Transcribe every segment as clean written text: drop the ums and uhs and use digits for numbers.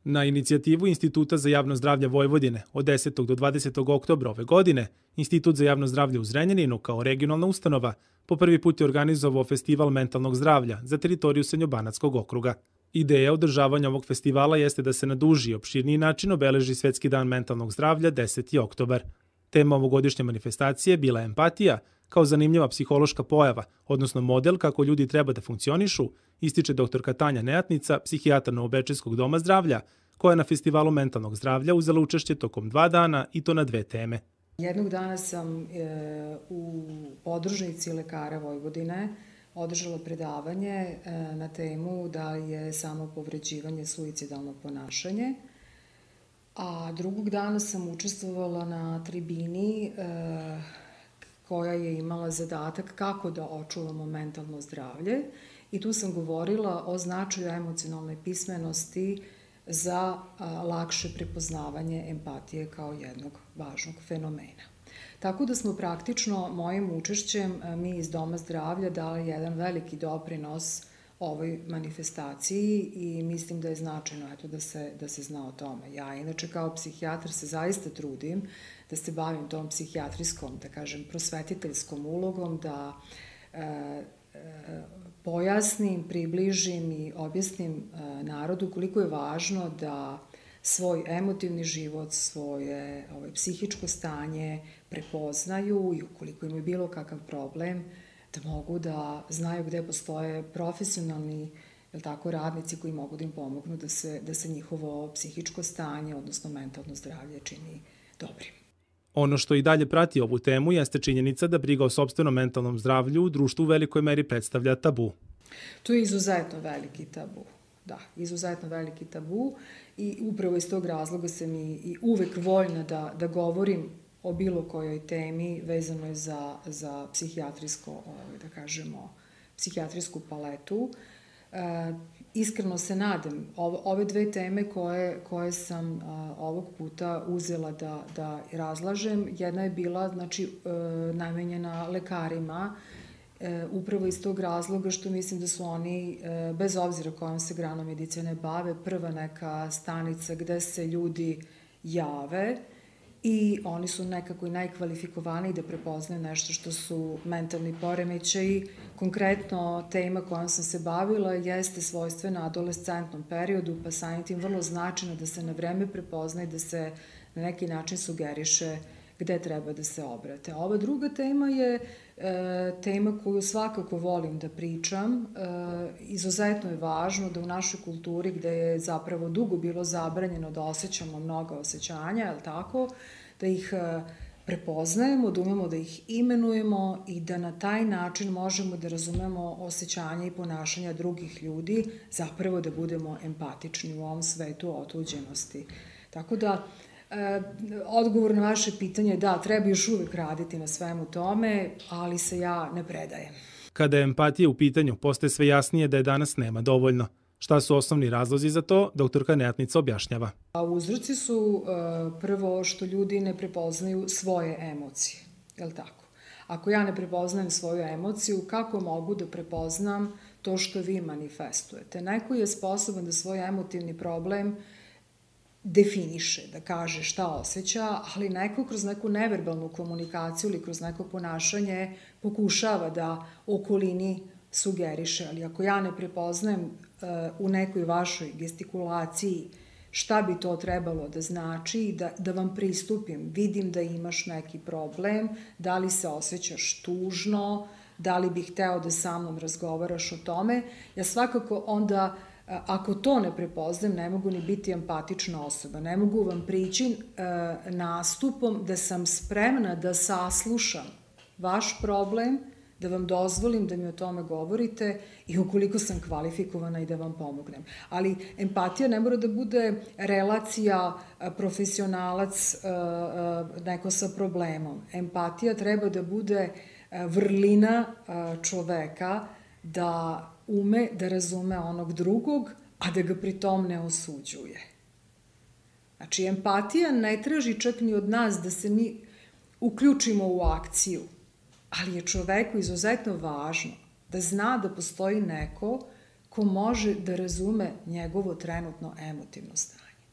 Na inicijativu Instituta za javno zdravlje Vojvodine od 10. do 20. oktobra ove godine, Institut za javno zdravlje u Zrenjaninu kao regionalna ustanova po prvi put je organizovao festival mentalnog zdravlja za teritoriju Senjobanatskog okruga. Ideja održavanja ovog festivala jeste da se na duži i opširniji način obeleži Svetski dan mentalnog zdravlja 10. oktobar. Tema ovogodišnje manifestacije bila je empatija, kao zanimljiva psihološka pojava, odnosno model kako ljudi treba da funkcionišu, ističe doktorka Tanja Nejatnica, psihijatar Novobečejskog doma zdravlja, koja je na festivalu mentalnog zdravlja uzela učešće tokom 2 dana i to na 2 teme. Jednog dana sam u podružnici lekara Vojvodine održala predavanje na temu da je samopovređivanje suicidalno ponašanje, a drugog dana sam učestvovala na tribini koja je imala zadatak kako da očuvamo mentalno zdravlje i tu sam govorila o značaju emocionalne pismenosti za lakše prepoznavanje empatije kao jednog važnog fenomena. Tako da smo praktično mojim učešćem mi iz Doma zdravlja dali jedan veliki doprinos ovoj manifestaciji i mislim da je značajno da se zna o tome. Ja inače kao psihijatar se zaista trudim da se bavim tom psihijatrijskom, da kažem, prosvetiteljskom ulogom, da pojasnim, približim i objasnim narodu koliko je važno da svoj emotivni život, svoje psihičko stanje prepoznaju i ukoliko imaju bilo kakav problem, da mogu da znaju gde postoje profesionalni radnici koji mogu da im pomognu da se njihovo psihičko stanje, odnosno mentalno zdravlje čini dobrim. Ono što i dalje prati ovu temu jeste činjenica da briga o sopstvenom mentalnom zdravlju u društvu u velikoj meri predstavlja tabu. To je izuzetno veliki tabu. Da, izuzetno veliki tabu i upravo iz tog razloga sam i uvek voljna da govorim o bilo kojoj temi vezanoj za psihijatrijsko, da kažemo, psihijatrijsku paletu. Iskreno se nadam, ove 2 teme koje sam ovog puta uzela da razlažem, jedna je bila namenjena lekarima, upravo iz tog razloga što mislim da su oni, bez obzira kojom se granom medicine bave, prva neka stanica gde se ljudi jave i oni su nekako i najkvalifikovaniji da prepoznaju nešto što su mentalni poremećaji. Konkretno, tema kojom sam se bavila jeste svojstvena adolescentnom periodu, pa samim tim vrlo značajno da se na vreme prepozna i da se na neki način sugeriše gde treba da se obrate. Ova druga tema je tema koju svakako volim da pričam. Izuzetno je važno da u našoj kulturi, gde je zapravo dugo bilo zabranjeno da osjećamo mnoga osjećanja, je li tako, da ih prepoznajemo, da umemo da ih imenujemo i da na taj način možemo da razumemo osjećanja i ponašanja drugih ljudi, zapravo da budemo empatični u ovom svetu otuđenosti. Tako da, odgovor na vaše pitanje je da, treba još uvek raditi na svemu tome, ali se ja ne predajem. Kada je empatija u pitanju, postaje sve jasnije da je danas nema dovoljno. Šta su osnovni razlozi za to, doktorka Nejatnica objašnjava. Uzroci su prvo što ljudi ne prepoznaju svoje emocije, je li tako? Ako ja ne prepoznajem svoju emociju, kako mogu da prepoznam to što vi manifestujete? Neko je sposoban da svoj emotivni problem definiše, da kaže šta osjeća, ali neko kroz neku neverbalnu komunikaciju ili kroz neko ponašanje pokušava da okolini sugeriše, ali ako ja ne prepoznajem u nekoj vašoj gestikulaciji šta bi to trebalo da znači, da vam pristupim, vidim da imaš neki problem, da li se osjećaš tužno, da li bih hteo da sa mnom razgovaraš o tome, ja svakako onda, ako to ne prepoznajem, ne mogu ni biti empatična osoba. Ne mogu vam prići nastupom da sam spremna da saslušam vaš problem, da vam dozvolim da mi o tome govorite i ukoliko sam kvalifikovana i da vam pomognem. Ali empatija ne mora da bude relacija profesionalac neko sa problemom. Empatija treba da bude vrlina čoveka da ume da razume onog drugog, a da ga pritom ne osuđuje. Znači, empatija ne traži čak ni od nas da se mi uključimo u akciju, ali je čoveku izuzetno važno da zna da postoji neko ko može da razume njegovo trenutno emotivno stanje.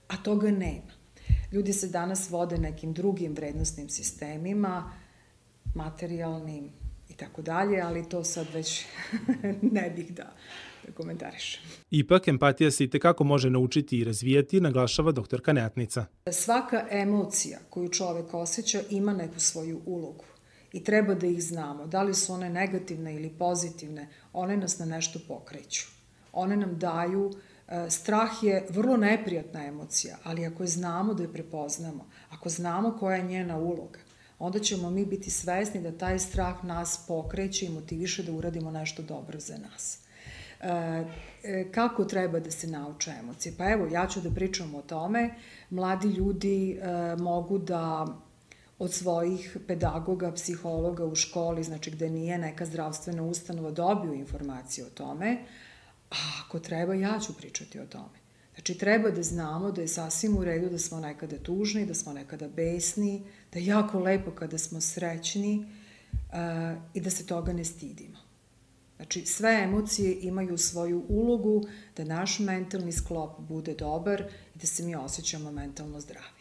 a toga nema. Ljudi se danas vode nekim drugim vrednostnim sistemima, materijalnim i tako dalje, ali to sad već ne bih da komentarišem. Ipak, empatija se itekako može naučiti i razvijati, naglašava doktorka Neatnica. Svaka emocija koju čovek osjeća ima neku svoju ulogu i treba da ih znamo. Da li su one negativne ili pozitivne, one nas na nešto pokreću. One nam daju, strah je vrlo neprijatna emocija, ali ako je znamo da je prepoznamo, ako znamo koja je njena uloga, onda ćemo mi biti svesni da taj strah nas pokreće i motiviše da uradimo nešto dobro za nas. Kako treba da se nauče emocije? Pa evo, ja ću da pričam o tome. Mladi ljudi mogu da od svojih pedagoga, psihologa u školi, znači gde nije neka zdravstvena ustanova, dobiju informacije o tome, a ako treba, ja ću pričati o tome. Znači, treba da znamo da je sasvim u redu da smo nekada tužni, da smo nekada besni, da je jako lepo kada smo srećni i da se toga ne stidimo. Znači, sve emocije imaju svoju ulogu da naš mentalni sklop bude dobar i da se mi osjećamo mentalno zdravi.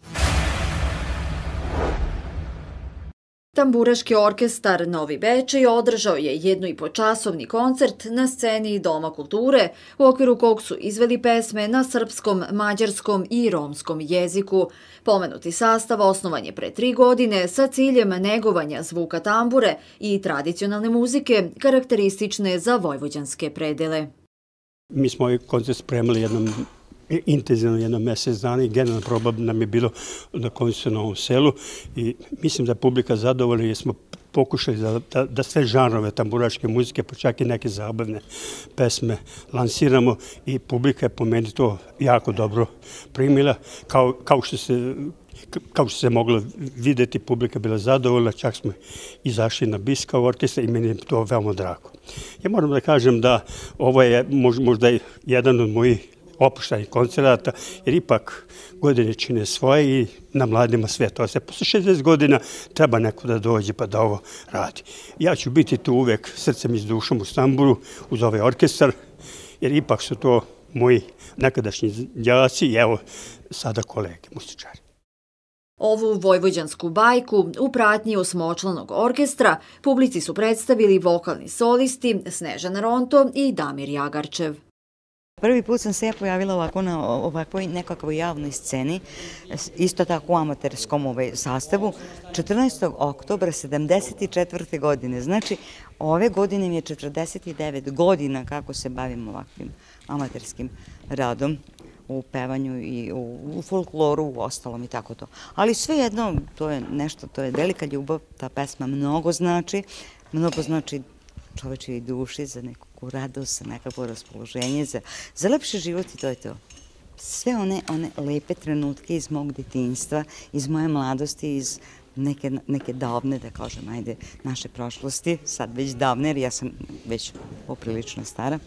Tamburaški orkestar Novi Bečej održao je 1,5-časovni koncert na sceni Doma kulture, u okviru kog su izveli pesme na srpskom, mađarskom i romskom jeziku. Pomenuti sastav osnovan je pre 3 godine sa ciljem negovanja zvuka tambure i tradicionalne muzike karakteristične za vojvođanske predele. Mi smo ovaj koncert spremali intenzivno jedno mesec dana i generalna proba nam je bilo na koncertu na Novom Selu i mislim da je publika zadovoljna jer smo pokušali da sve žanrove tamburaške muzike, pa čak i neke zabavne pesme lansiramo i publika je po meni to jako dobro primila. Kao što se moglo videti, publika je bila zadovoljna, čak smo izašli na bis kao orkestar i meni je to veoma drago. Ja moram da kažem da ovo je možda jedan od mojih opuštajnih koncerata, jer ipak godine čine svoje i na mladima sve to. Posle 60 godina treba neko da dođe pa da ovo radi. Ja ću biti tu uvek srcem i s dušom u Stambulu uz ovaj orkestar, jer ipak su to moji nekadašnji đaci i evo sada kolege muzičari. Ovu vojvođansku bajku u pratnji osmočlanog orkestra publici su predstavili vokalni solisti Snežana Ronto i Damir Jagarčev. Prvi put sam se ja pojavila ovako na ovakvoj nekakvoj javnoj sceni, isto tako u amaterskom sastavu, 14. oktobra 1974. godine. Znači, ove godine mi je 49 godina kako se bavim ovakvim amaterskim radom u pevanju i u folkloru, u ostalom i tako to. Ali svejedno, to je nešto, to je velika ljubav, ta pesma mnogo znači čovečoj duši, za neku radost, za nekakvo raspoloženje, za lepši život i to je to. Sve one lepe trenutke iz mog detinjstva, iz moje mladosti, iz neke davne, da kažem, ajde, naše prošlosti, sad već davne, jer ja sam već poprilično stara,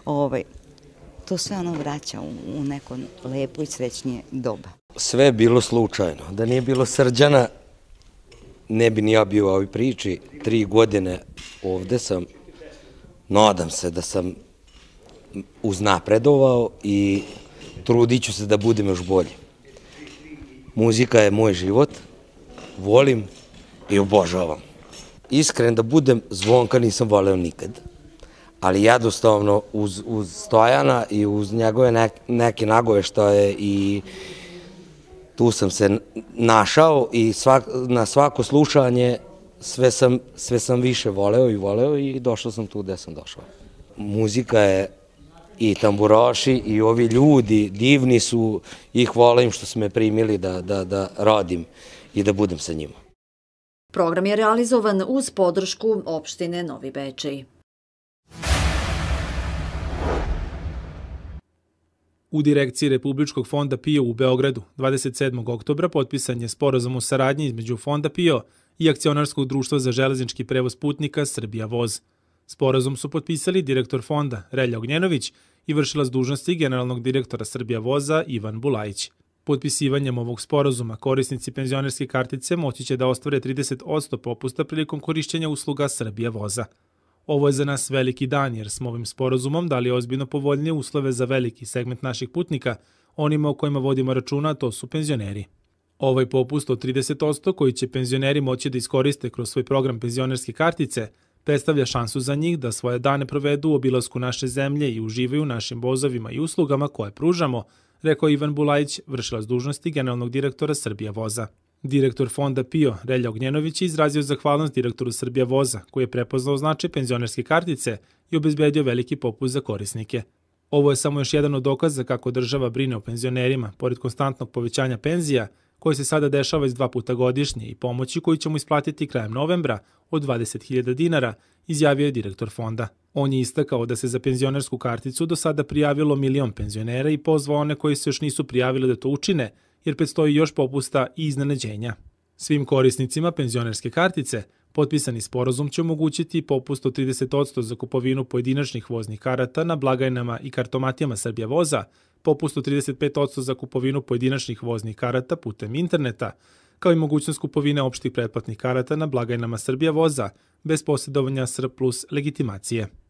to sve ono vraća u neko lepo i srećnije doba. Sve je bilo slučajno. Da nije bilo Srđana, ne bi ni ja bio u ovoj priči. 3 godine ovde sam, nadam se da sam uznapredovao i trudit ću se da budem još bolji. Muzika je moj život, volim i obožavam. Iskren da budem, Zvonka nisam voleo nikad, ali jednostavno uz Stojana i uz njegove neke nagoveštaje i tu sam se našao i na svako slušanje sve sam više voleo i došao sam tu gde sam došao. Muzika je i tamburaši i ovi ljudi divni su, ih volim što su me primili da radim i da budem sa njima. Program je realizovan uz podršku opštine Novi Bečej. U direkciji Republičkog fonda PIO u Beogradu 27. oktobra potpisan je sporazum o saradnji između Fonda PIO i Akcionarskog društva za železnički prevoz putnika Srbija Voz. Sporazum su potpisali direktor fonda Relja Ognjenović i vršilac dužnosti generalnog direktora Srbija Voza Ivan Bulajić. Potpisivanjem ovog sporazuma korisnici penzionerske kartice moći će da ostvare 30% popusta prilikom korišćenja usluga Srbija Voza. Ovo je za nas veliki dan jer smo ovim sporazumom dali ozbiljno povoljnije uslove za veliki segment naših putnika, onima o kojima vodimo računa, to su penzioneri. Ovaj popust od 30% koji će penzioneri moći da iskoriste kroz svoj program penzionerske kartice predstavlja šansu za njih da svoje dane provedu u obilasku naše zemlje i uživaju u našim vozovima i uslugama koje pružamo, rekao Ivan Bulajić, vršilac dužnosti generalnog direktora Srbija voza. Direktor fonda PIO, Relja Ognjenović, je izrazio zahvalnost direktoru Srbija voza, koji je prepoznao značaj penzionerske kartice i obezbedio veliki popust za korisnike. Ovo je samo još jedan od dokaza kako država brine o penzionerima, pored konstantnog povećanja penzija, koji se sada dešava iz 2 puta godišnje i pomoći koju ćemo isplatiti krajem novembra od 20.000 dinara, izjavio je direktor fonda. On je istakao da se za penzionersku karticu do sada prijavilo 1 milion penzionera i pozvao one koji se još nisu prijavili da to učine, jer predstoji još popusta i iznenađenja. Svim korisnicima penzionerske kartice potpisani sporazum će omogućiti popust od 30% za kupovinu pojedinačnih voznih karata na blagajnama i kartomatijama Srbija voza, popust od 35% za kupovinu pojedinačnih voznih karata putem interneta, kao i mogućnost kupovine opštih pretplatnih karata na blagajnama Srbija voza bez posjedovanja SR plus legitimacije.